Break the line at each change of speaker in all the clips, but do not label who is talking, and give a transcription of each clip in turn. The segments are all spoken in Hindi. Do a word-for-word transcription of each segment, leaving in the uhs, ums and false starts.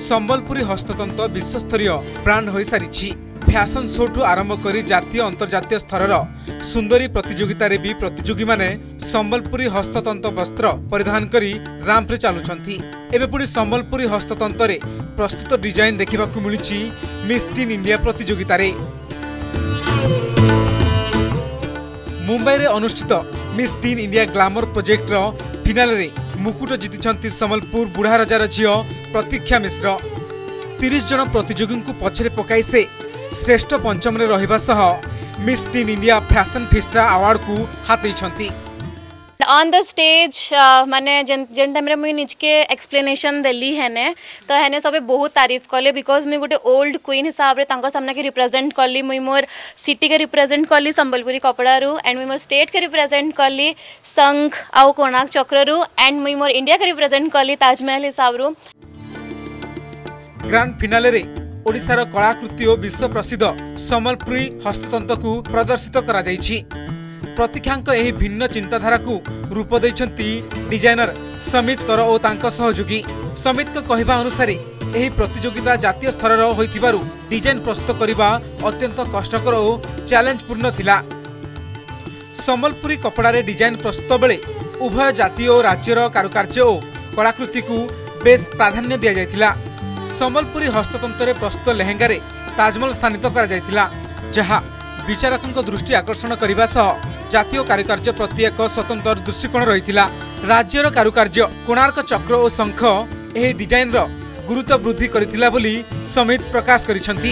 संबलपुरी हस्ततंत्र विश्वस्तरीय ब्रांड हो सारी। फैशन शो ठू आरंभ कर जातीय अंतर्जातीय स्तर सुंदरी प्रतियोगिता भी प्रतियोगी माने संबलपुरी हस्ततंत्र वस्त्र परिधान करी रांप्रे चलुछंती। एबे पुणी संबलपुरी हस्ततंत्र प्रस्तुत डिजाइन देखा मिली मिस टीन इंडिया प्रतियोगिता रे। मुंबई रे अनुष्ठित miss teen India glamour project रो फिनाल रे मुकुट जीति संबलपुर बुढ़ारजार झील प्रतीक्षा मिश्र। तीस जन प्रतियोगी को पछरे पकाई से श्रेष्ठ पंचम रे रहिबा सह miss teen India fashion fiesta award को हाथी।
ऑन द स्टेज माने जेन टाइम रे मुई निज के एक्सप्लेनेशन देली हेने तो हेने सबे बहुत तारीफ कले बिकॉज मुई गोटे ओल्ड क्वीन हिसाब रे तांकर सामने के रिप्रेजेंट कली। मुई मोर सिटी के रिप्रेजेंट कली संबलपुरी कपड़ा रु एंड मुई मोर स्टेट के रिप्रेजेंट कली संघ आउ कोणार्क चक्र रु एंड मुई मोर इंडिया के रिप्रेजेंट कली ताजमहल हिसाब रु।
ग्रांड फिनाले रे ओडिसार कलाकृति और विश्व प्रसिद्ध संबलपुरी हस्ततंत्र को प्रदर्शित करा जायछि। प्रतीक्षांक एही भिन्न चिंताधारा को रूप दैछंती डिजाइनर समित कर और तांका सहयोगी। समित को कहवा अनुसार एही प्रतियोगिता जातीय स्तर होइथिबारु डिजाइन प्रस्तुत करबा अत्यंत कष्टकर और चैलेंजपूर्ण थिला। संबलपुरी कपड़ा रे डिजाइन प्रस्तुत बेले उभय जातीय और राज्यर कारुकार्य और कलाकृति को बेस प्राधान्य दिया जायथिला। संबलपुरी हस्ततंत्र प्रस्तुत लेहेंगा रे ताजमहल स्थानित करा जायथिला, जहा विचारकों दृष्टि आकर्षण करने सह जातीय कारुकार्य प्रति एक स्वतंत्र दृष्टिकोण रही। राज्यर कारुकार्य कोणार्क चक्र और शंख यह डिजाइन रो गुरुत्व वृद्धि करथिला बोली समित प्रकाश करिसंती।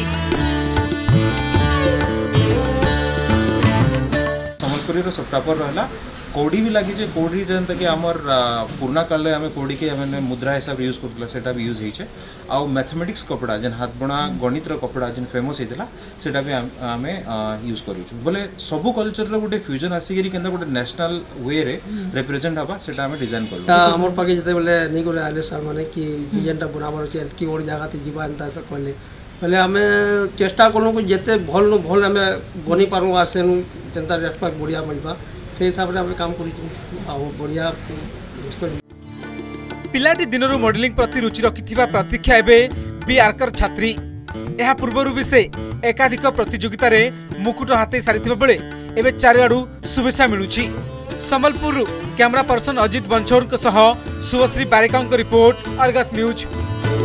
संबलपुरी रो सबटा पर रहला कोडी भी लगी जे कोडी जन तक हमर पुराना काल रे हमें कोडी के हमें मुद्रा हिसाब यूज करथला सेटा भी यूज होइछे। आ मैथमेटिक्स कपड़ा जन हाथ बना गणित रो कपड़ा जन फेमस हेतला सेटा भी हमें यूज करूछु। बोले सब कल्चर रो गोटे फ्यूजन आसी करी केनदा गोटे नेशनल वे रे रिप्रेजेंट हबा सेटा हमें डिजाइन करू।
ता हमर पाके जते बोले नै करे आले सर माने कि डिजाइन ता बनाबर के की ओडी जगह ते जीवा अंता से कहले पहले हमें चेष्टा करनु कि जते भल नु भल हमें बनी पारू आसेनु जनता रेस्पेक्ट बढ़िया बनबा से हिसाब रे हम काम करिछु आ बढ़िया।
पिलाटी दिनरु मॉडलिंग प्रति रुचि रखिथिबा प्रतीक्षा एबे बी आर्कर छात्री। एहा पूर्वरु भी से एकाधिक प्रतियोगिता रे मुकुट हाते सारिथिबा बेले एबे चारिआडू शुभेच्छा मिलुछि। संबलपुर कैमरा पर्सन अजित बंछोर सह शुभश्री बारिकांक रिपोर्ट, अर्गस न्यूज।